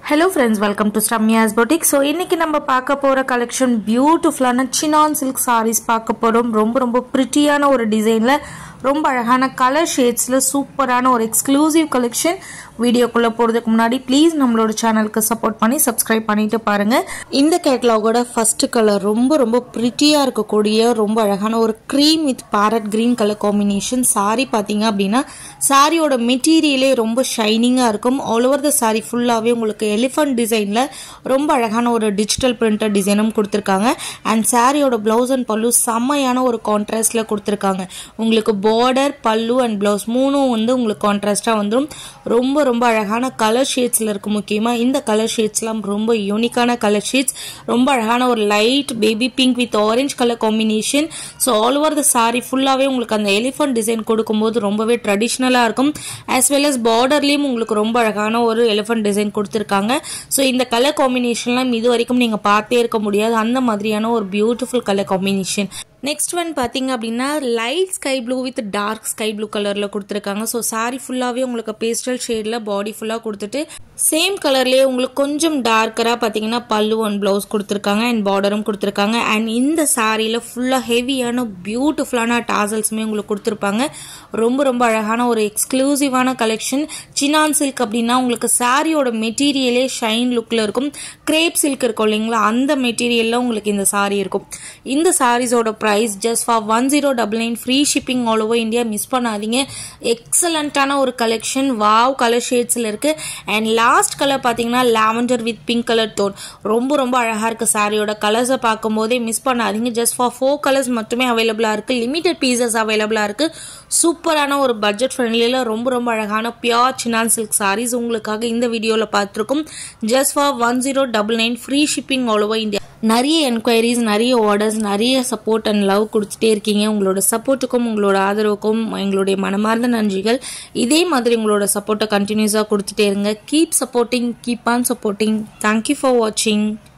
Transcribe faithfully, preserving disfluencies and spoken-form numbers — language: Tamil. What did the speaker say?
Hello friends, welcome to Ramyas boutique. So இன்னைக்கு நம்ம பார்க்க போற collection beautiful-ஆன Chinnon silk sarees பார்க்க போறோம். ரொம்ப ரொம்ப pretty-ஆன ஒரு டிசைன்ல ரொம்ப அழகான கலர் ஷேட்ஸ்ல சூப்பரான ஒரு எக்ஸ்க்ளூசிவ் கலெக்ஷன். வீடியோக்குள்ள போறதுக்கு முன்னாடி ப்ளீஸ் நம்மளோட சேனலுக்கு சப்போர்ட் பண்ணி சப்ஸ்கிரைப் பண்ணிட்டு பாருங்க. இந்த கேட்டலாகோட ஃபர்ஸ்ட் கலர் ரொம்ப ரொம்ப பிரிட்டியா இருக்கக்கூடிய ரொம்ப அழகான ஒரு cream with parrot green colour combination. Sari பாத்தீங்க அப்படின்னா சாரியோட மெட்டீரியலே ரொம்ப ஷைனிங்கா இருக்கும். ஆல் ஓவர் த சாரி ஃபுல்லாவே உங்களுக்கு எலிஃபண்ட் டிசைன்ல ரொம்ப அழகான ஒரு டிஜிட்டல் பிரிண்டட் டிசைனும் கொடுத்திருக்காங்க. அண்ட் சாரியோட பிளவுஸ் அண்ட் பல்லு செம்மையான ஒரு கான்ட்ராஸ்ட்ல கொடுத்திருக்காங்க. உங்களுக்கு பார்டர் பல்லு அண்ட் பிளவுஸ் மூணும் வந்து உங்களுக்கு கான்ட்ராஸ்டா வந்துடும். ரொம்ப ரொம்ப அழகான கலர் ஷேட்ஸ்ல இருக்கு. முக்கியமா இந்த கலர் ஷேட்ஸ்லாம் ரொம்ப யூனிக்கான கலர் ஷேட்ஸ். ரொம்ப அழகான ஒரு light baby pink with orange colour combination. So all over the sari ஃபுல்லாவே உங்களுக்கு அந்த எலிஃபண்ட் டிசைன் கொடுக்கும்போது ரொம்பவே ட்ரெடிஷ்னலா இருக்கும். ஆஸ் வெல் அஸ் பார்டர்லயும் உங்களுக்கு ரொம்ப அழகான ஒரு எலிஃபண்ட் டிசைன் கொடுத்திருக்காங்க. ஸோ இந்த கலர் காம்பினேஷன்லாம் இது வரைக்கும் நீங்க பார்த்தே இருக்க முடியாது. அந்த மாதிரியான ஒரு beautiful colour combination. Next one பார்த்தீங்க அப்படின்னா light sky blue with dark sky blue கலர்ல கொடுத்துருக்காங்க. ஸோ சாரி ஃபுல்லாவே உங்களுக்கு பேஸ்டல் ஷேட்ல பாடி ஃபுல்லா கொடுத்துட்டு சேம் கலர்லயே உங்களுக்கு கொஞ்சம் டார்க்கரா பார்த்தீங்கன்னா பல்லு அண்ட் பிளவுஸ் கொடுத்துருக்காங்க அண்ட் பார்டரும் கொடுத்துருக்காங்க. அண்ட் இந்த சாரியில ஃபுல்லா ஹெவியான பியூட்டிஃபுல்லான டாசல்ஸுமே உங்களுக்கு கொடுத்துருப்பாங்க. ரொம்ப ரொம்ப அழகான ஒரு எக்ஸ்க்ளூசிவான கலெக்ஷன். சினான் சில்க் அப்படின்னா உங்களுக்கு சாரியோட மெட்டீரியலே ஷைன் லுக்ல இருக்கும். கிரேப் சில்க் இருக்கும் இல்லைங்களா, அந்த மெட்டீரியல்ல உங்களுக்கு இந்த சாரி இருக்கும். இந்த சாரீஸோட price just for one zero nine nine free shipping all over India. Miss பண்ணாதீங்க. எக்ஸலண்டான ஒரு கலெக்ஷன். வாவ் கலர் ஷேட்ஸ்ல இருக்கு. அண்ட் லாஸ்ட் கலர் பாத்தீங்கன்னா lavender with pink colour tone. ரொம்ப ரொம்ப அழகா இருக்கு. சாரியோட கலர்ஸை பார்க்கும் போதே மிஸ் பண்ணாதீங்க. ஜஸ்ட் ஃபார் ஃபோர் கலர்ஸ் மட்டுமே அவைலபிளா இருக்கு. லிமிடெட் பீசஸ் அவைலபிளா இருக்கு. சூப்பரான ஒரு பட்ஜெட் ஃப்ரெண்ட்லியில ரொம்ப ரொம்ப அழகான பியூர் சினான் சில்க் சாரீஸ் உங்களுக்காக இந்த வீடியோல பார்த்திருக்கோம். Just for one zero double nine free shipping all over India. நிறைய என்கொயரிஸ், நிறைய ஆர்டர்ஸ், நிறைய சப்போர்ட் அண்ட் லவ் கொடுத்துட்டே இருக்கீங்க. உங்களோட சப்போர்ட்டுக்கும் உங்களோட ஆதரவுக்கும் எங்களுடைய மனமார்ந்த நன்றிகள். இதே மாதிரி உங்களோட சப்போர்ட்டை கண்டினியூஸாக கொடுத்துட்டே இருங்க. Keep supporting, keep on supporting. Thank you for வாட்சிங்.